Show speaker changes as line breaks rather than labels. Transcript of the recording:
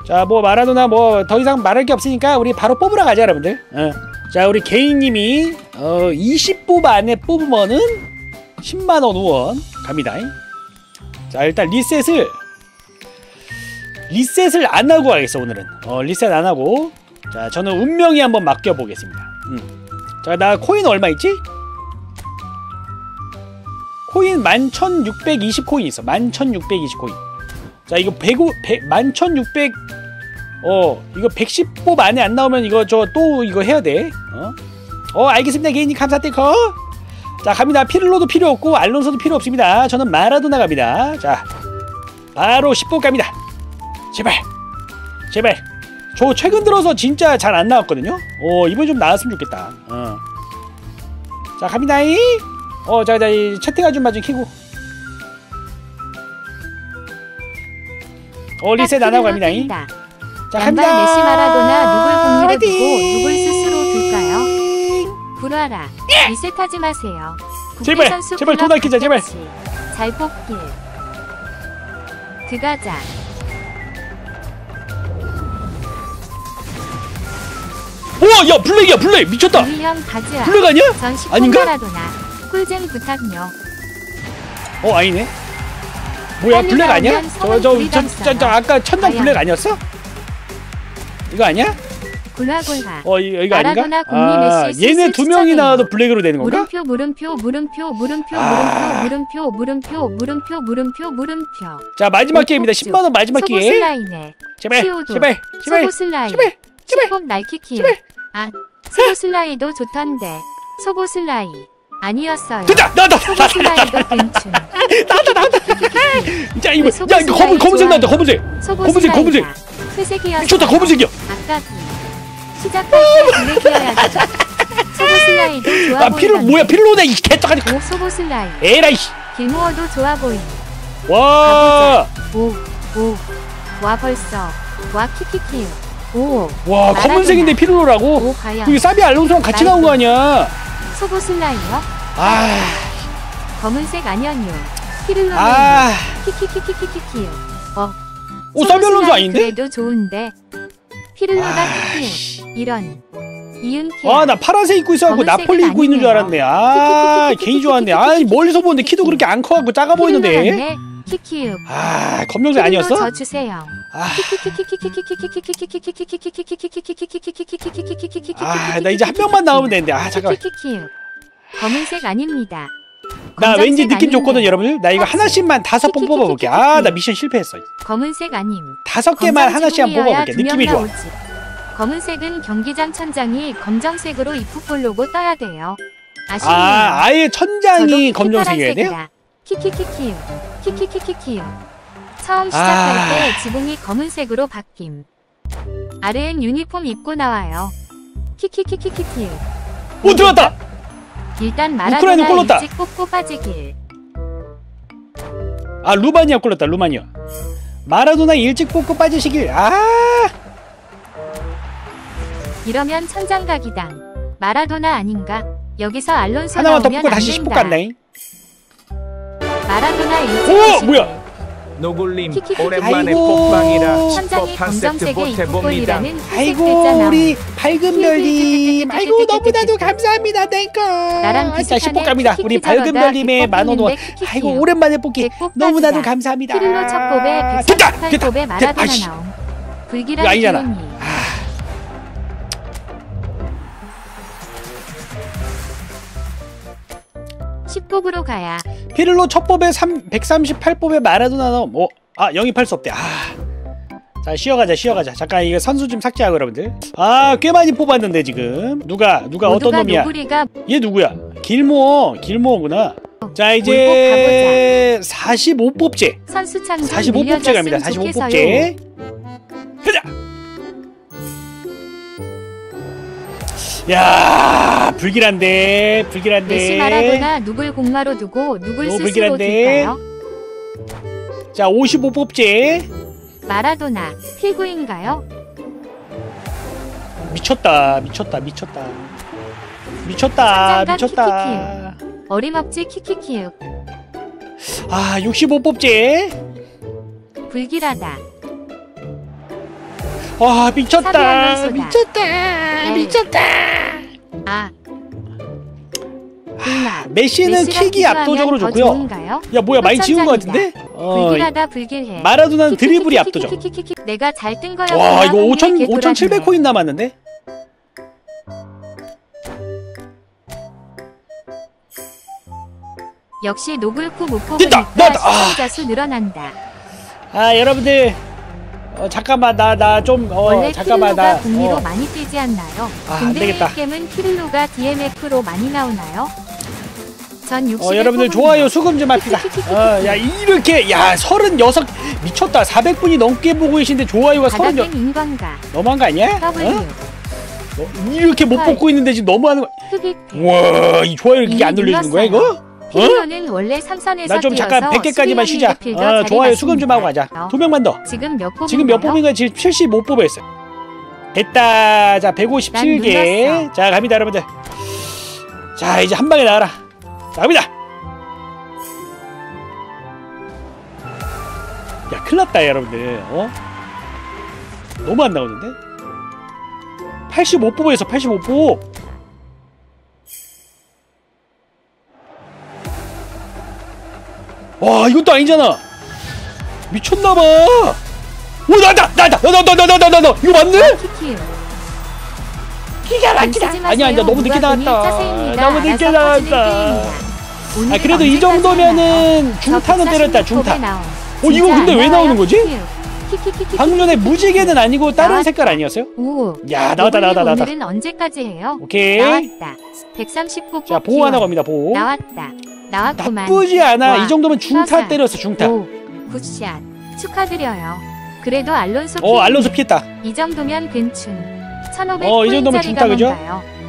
자, 뭐 마라도나 뭐 더 이상 말할 게 없으니까 우리 바로 뽑으러 가자, 여러분들. 자, 우리 개인님이 20뽑 안에 뽑으면은 10만원 후원 갑니다. 자, 일단 리셋을 안 하고 가겠어, 오늘은. 리셋 안 하고. 자, 저는 운명이 한번 맡겨보겠습니다. 자, 나 코인 얼마 있지? 코인 11,620코인 있어. 11,620코인. 자, 이거 11,600 이거 110뽑 안에 안 나오면 이거 또 이거 해야 돼. 알겠습니다. 개인님 감사드리고. 자, 갑니다. 피를로도 필요 없고 알론소도 필요 없습니다. 저는 마라도나 갑니다. 자, 바로 10뽑 갑니다. 제발. 저 최근 들어서 진짜 잘 안 나왔거든요. 이번 좀 나왔으면 좋겠다. 자, 갑니다. 자, 이 채팅 아줌마 좀 키고. 리셋 안 하고 갑니다. 자, 갑니다.
메시 마라도나 누굴 공유를 두고 누굴 스스로 둘까요? 불화라. 리셋하지 마세요.
제발 돈 아끼자, 제발.
잘 뽑길. 들어가자.
우와, 야, 블랙이야, 블랙. 미쳤다. 블랙 아니야? 아닌가?
마라도나. 꿀잼 부탁요.
아니네. 뭐야, 블랙 아니야? 저 아까 천당 블랙 아니었어? 이거 아니야?
골라.
이거 아닌가? 얘네 두 명이 나와도 블랙으로 되는 건가?
물음표.
자, 마지막 기회입니다. 10만원 마지막 기회. 제발.
소보 날키키. 소보슬라이도 좋던데. 소보슬라이 아니었어요.
됐다! 나왔다!
소보슬라이도 괜춘.
나왔다! 야, 이거 검은색 나왔다. 검은색.
회색이었어.
좋다, 검은색이야.
아까비. 시작할 때 블랙이어야지. 소보슬라이도 좋아 보인다.
뭐야, 필로네 이 개떡아니.
소보슬라이.
에라이.
길모어도 좋아 보인.
와.
와 벌써. 와 키키키.
와, 검은색인데 필로라고? 이거 사비 알론소랑 같이 나온 거 아니야?
소보슬라이요? 검은색 아니었요. 피를로네. 키키키키키키키.
사비 알론소 아닌데?
그래도 좋은데. 피를로다 키키. 이런. 이은키.
나 파란색 입고 있어갖고 나폴리 입고 있는 줄 알았네. 괜히 좋았네. 멀리서 보는데 키도 그렇게 안 커갖고 작아 보이는데.
키키읍.
검정색 아니었어?
저 주세요.
나 이제 한 명만 나오면 되는데. 잠깐만.
검은색 아닙니다.
나 왠지 느낌 좋거든, 여러분들. 나 이거 하나씩만 5번 뽑아볼게. 나 미션 실패했어.
검은색 아님.
5개만 하나씩만 뽑아볼게. 느낌이 좋아.
검은색은 경기장 천장이 검정색으로 이프폴로고 떠야 돼요.
아예 천장이 검정색이어야 돼요?
키키키키요. 처음 시작할 때 지붕이 검은색으로 바뀜. 아래엔 유니폼 입고 나와요. 키키키키키키요.
들어왔다!
일단 마라도나 일찍 뽑고 빠지길.
루마니아 골랐다. 루마니아. 마라도나 일찍 뽑고 빠지시길.
이러면 천장각이당. 마라도나 아닌가? 여기서 알론소
하나만 더
나오면
뽑고 다시 10뽑 간다잉.
마라도나 일찍
뭐야?
노골님 오랜만에 뽑방이라
천장이 검정색의 이프폴이라는
아이고, 우리 밝은별님. 아이고, 너무나도 감사합니다. 땡꺼.
나랑
자, 10뽑 갑니다. 우리 밝은별님의 10,000원. 아이고, 오랜만에 뽑기 너무나도 감사합니다.
피를로 첫 뽑에 148뽑에 마라도나 나옴. 불길한 기운이. 10뽑으로 가야.
피를로 첫 뽑에 138뽑에 마라도나 나옴. 영입할 수 없대. 자, 쉬어가자. 잠깐 이거 선수 좀 삭제하고, 여러분들. 꽤 많이 뽑았는데 지금 누가 어떤 놈이야? 얘 누구야? 길모어구나. 자, 이제 45뽑제.
선수 창조
45뽑제 갑니다. 45뽑제. 가자. 야, 불길한데.
메시 마라도나 누굴 공마로 두고 누굴 스스로 둘까요?
자, 55뽑제.
마라도나 필구인가요?
미쳤다.
어림없지 키키키읍.
65뽑제.
불길하다.
와 미쳤다.
사비알론소다.
미쳤다. 미쳤다.
아.
메시는 킥이 압도적으로 좋고요.
좋은가요?
야 뭐야 많이 지운 것 같은데?
불길하다 불길해.
마라도나는 드리블이 압도적.
내가 잘 뜬 거야.
와 이거 5,700 코인 남았는데?
역시 노블쿠 못
됐다!
뽑으니까
나왔다!
시청자 수 늘어난다.
아 여러분들 잠깐만 나 좀
원래
잠깐만
키릴로가
나
북미로 많이 뜨지 않나요?
아,
근데
안되겠다.
이 게임은 키릴로가 DMF로 많이 나오나요? 전 60을
여러분들 좋아요 수금 좀 합시다. 야 이렇게 야 36 미쳤다. 400분이 넘게 보고 계신데 좋아요가 36
바닥엔 인간가
너무한 거 아니야?
W
이렇게 못 뽑고 있는데 지금 너무하는 거. 우와 이 좋아요 이렇게 안 눌러주는 거야 이거?
키릴로는 원래 3선에서
나 좀 잠깐 100개까지만 쉬자. 좋아요 수금 좀 하고 가자. 2명만 더.
지금 몇
뽑은 거야? 지금 70못 뽑았어요. 됐다. 자 157개. 자 갑니다 여러분들. 자 이제 한 방에 나와라. 자 갑니다. 야 큰일났다 여러분들. 너무 안 나오는데? 85뽑에서 85뽑. 와 이것도 아니잖아. 미쳤나봐. 오 나다 이거 맞네? 기가 막히다. 아니야 너무 늦게 나왔다. 너무 늦게 나왔다. 아 그래도 이 정도면은 중타는 때렸다 중타. 이거 근데 왜 나오는 거지? 방금 전에 무지개는 아니고 다른 색깔 아니었어요?
오.
야 나왔다.
오늘은 언제까지 해요?
오케이.
나왔다. 139
자 보호 하나 겁니다 보호.
나왔다. 나왔구만.
나쁘지 않아.
와,
이 정도면 중타
서사.
때렸어 중타.
오, 굿샷. 축하드려요. 그래도 알론소
알론소 피했다.
이 정도면 괜춘. 1500
이 정도면 중타, 그죠?
코인짜리가 뭔가요?